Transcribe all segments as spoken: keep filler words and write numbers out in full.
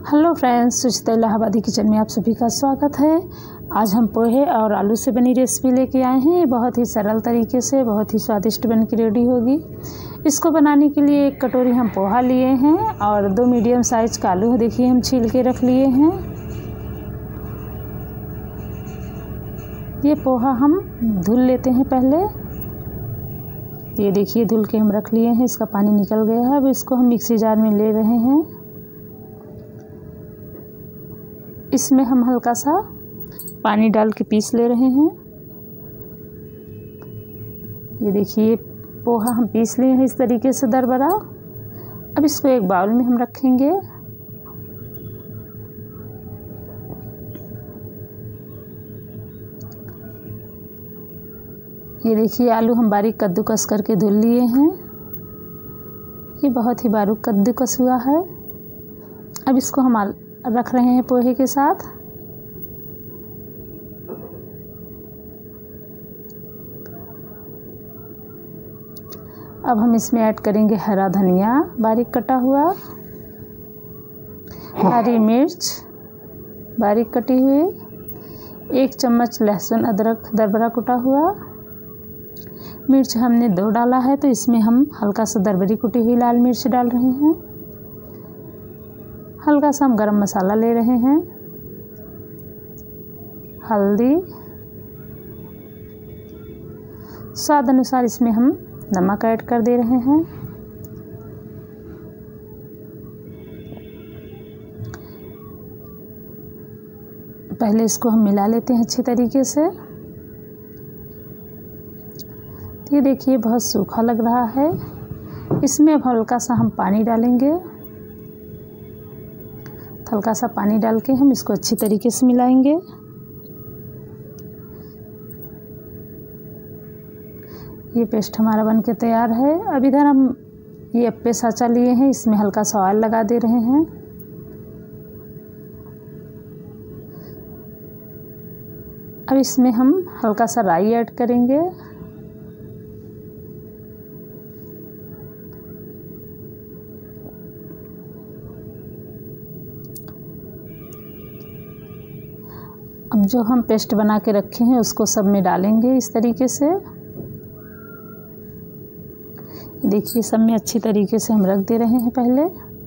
Hello friends, Suchita Allahabadi kitchen में आप सभी का स्वागत है। आज हम पोहे और आलू से बनी रेसिपी लेके आए हैं। ये बहुत ही सरल तरीके से बहुत ही स्वादिष्ट बन के रेडी होगी। इसको बनाने के लिए एक कटोरी हम पोहा लिए हैं और दो मीडियम साइज़ का आलू देखिए हम छील के रख लिए हैं। ये पोहा हम धुल लेते हैं पहले। ये देखिए धुल के हम रख लिए हैं, इसका पानी निकल गया है। अब इसको हम मिक्सी जार में ले रहे हैं। इसमें हम हल्का सा पानी डाल के पीस ले रहे हैं। ये देखिए पोहा हम पीस लिए हैं इस तरीके से दरबरा। अब इसको एक बाउल में हम रखेंगे। ये देखिए आलू हम बारीक कद्दूकस करके धुल लिए हैं। ये बहुत ही बारीक कद्दूकस हुआ है। अब इसको हम रख रहे हैं पोहे के साथ। अब हम इसमें ऐड करेंगे हरा धनिया बारीक कटा हुआ, हरी मिर्च बारीक कटी हुई, एक चम्मच लहसुन अदरक दरबरा कुटा हुआ। मिर्च हमने दो डाला है तो इसमें हम हल्का सा दरबरी कुटी हुई लाल मिर्च डाल रहे हैं। हल्का सा हम गरम मसाला ले रहे हैं, हल्दी, स्वाद अनुसार इसमें हम नमक ऐड कर दे रहे हैं। पहले इसको हम मिला लेते हैं अच्छे तरीके से। ये देखिए बहुत सूखा लग रहा है। इसमें अब हल्का सा हम पानी डालेंगे। हल्का सा पानी डाल के हम इसको अच्छी तरीके से मिलाएंगे। ये पेस्ट हमारा बन के तैयार है। अब इधर हम ये अप्पे साँचा लिए हैं, इसमें हल्का सा ऑयल लगा दे रहे हैं। अब इसमें हम हल्का सा राई ऐड करेंगे। अब जो हम पेस्ट बना के रखे हैं उसको सब में डालेंगे इस तरीके से। देखिए सब में अच्छी तरीके से हम रख दे रहे हैं पहले।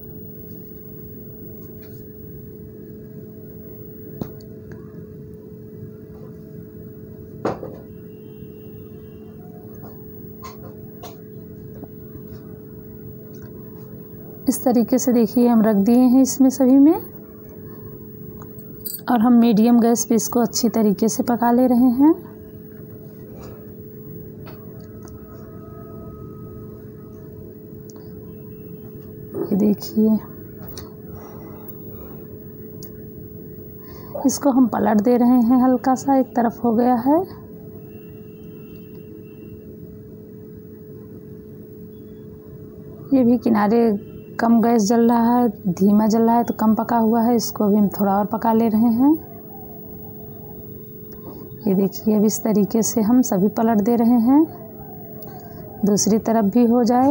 इस तरीके से देखिए हम रख दिए हैं इसमें सभी में। और हम मीडियम गैस पे इसको अच्छी तरीके से पका ले रहे हैं। ये देखिए इसको हम पलट दे रहे हैं हल्का सा, एक तरफ हो गया है। ये भी किनारे कम गैस जल रहा है, धीमा जल रहा है तो कम पका हुआ है। इसको अभी हम थोड़ा और पका ले रहे हैं। ये देखिए अब इस तरीके से हम सभी पलट दे रहे हैं, दूसरी तरफ भी हो जाए।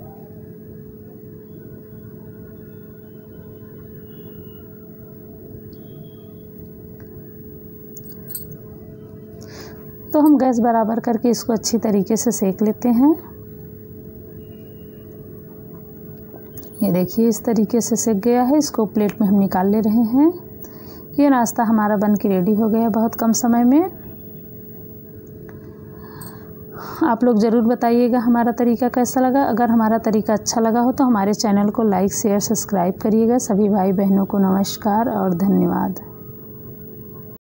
तो हम गैस बराबर करके इसको अच्छी तरीके से सेक लेते हैं। ये देखिए इस तरीके से सेक गया है। इसको प्लेट में हम निकाल ले रहे हैं। ये नाश्ता हमारा बन के रेडी हो गया बहुत कम समय में। आप लोग ज़रूर बताइएगा हमारा तरीका कैसा लगा। अगर हमारा तरीका अच्छा लगा हो तो हमारे चैनल को लाइक शेयर सब्सक्राइब करिएगा। सभी भाई बहनों को नमस्कार और धन्यवाद।